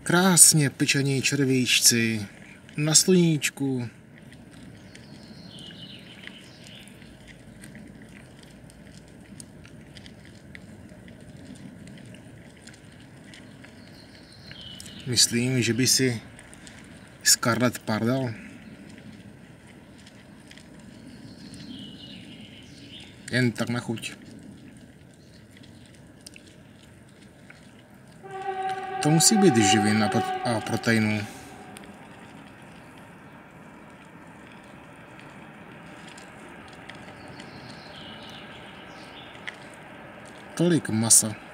Krásně pečení červíčci na sluníčku. Myslím, že by si Scarlet pardal. Jen tak na chuť. To musí být živin a proteinů. Tolik masa.